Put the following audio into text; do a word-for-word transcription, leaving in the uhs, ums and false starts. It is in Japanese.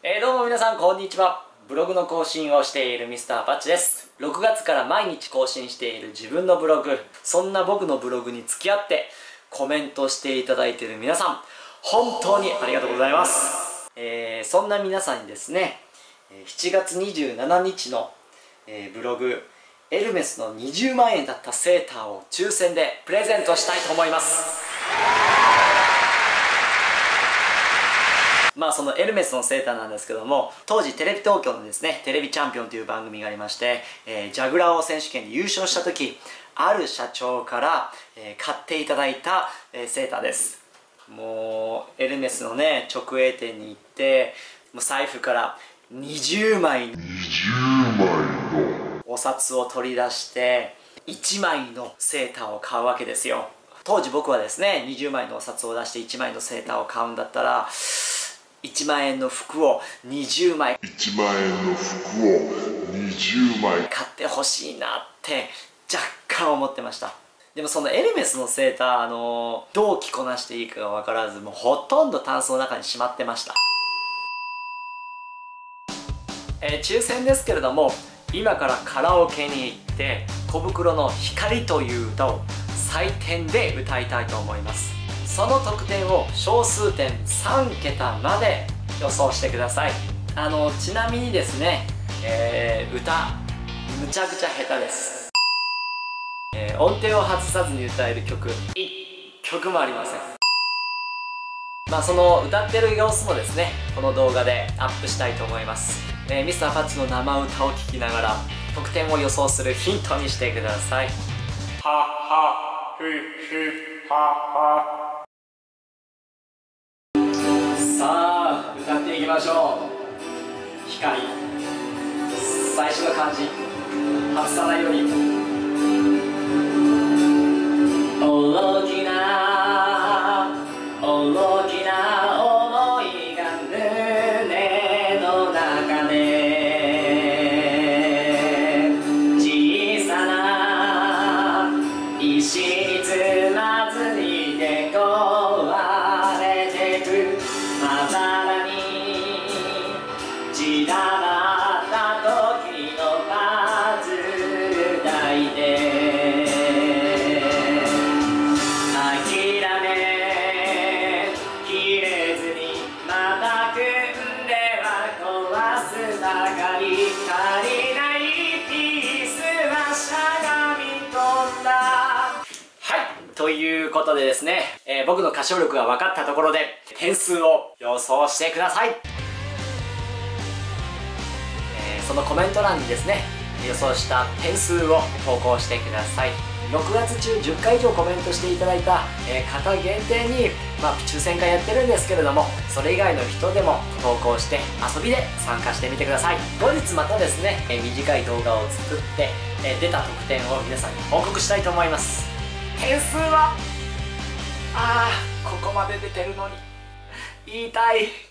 えー、どうも皆さんこんにちは。ブログの更新をしているミスターパッチです。ろくがつから毎日更新している自分のブログ、そんな僕のブログに付き合ってコメントしていただいている皆さん、本当にありがとうございます。えー、そんな皆さんにですね、しちがつにじゅうしちにちの、えー、ブログエルメスのにじゅうまんえんだったセーターを抽選でプレゼントしたいと思います。まあそのエルメスのセーターなんですけども、当時テレビ東京のですね、テレビチャンピオンという番組がありまして、えー、ジャグラー王選手権で優勝した時、ある社長から、えー、買っていただいた、えー、セーターです。もうエルメスのね、直営店に行って、もう財布からにじゅうまいのお札を取り出していちまいのセーターを買うわけですよ。当時僕はですね、にじゅうまいのお札を出していちまいのセーターを買うんだったら、いちまんえんの服をにじゅうまいいちまんえんの服をにじゅうまい買ってほしいなって若干思ってました。でもそのエルメスのセーター、あのどう着こなしていいかが分からず、もうほとんどタンスの中にしまってました。えー、抽選ですけれども、今からカラオケに行って小袋の光という歌を採点で歌いたいと思います。その得点を小数点さんけたまで予想してください。あのちなみにですね、えー、歌むちゃくちゃ下手です。えー、音程を外さずに歌える曲いっきょくもありません。まあその歌ってる様子もですね、この動画でアップしたいと思います。えー、ミスターパッチの生歌を聴きながら得点を予想するヒントにしてください。ははふふはは。さあ歌っていきましょう。光、最初の漢字外さないように。大きな大きな想いが胸の中で、小さな石につまずいて壊れてくまばらに散らばった時のパズル抱いて、諦めきれずにまた組んでは壊すばかり、足りないピースはしゃがみ込んだ。はい、ということでですね、えー、僕の歌唱力が分かったところで点数を予想してください。えー、そのコメント欄にですね、予想した点数を投稿してください。ろくがつ中じゅっかい以上コメントしていただいた、えー、方限定に、まあ、抽選会やってるんですけれども、それ以外の人でも投稿して遊びで参加してみてください。後日またですね、えー、短い動画を作って、えー、出た得点を皆さんに報告したいと思います。点数はあーここまで出てるのに言いたい。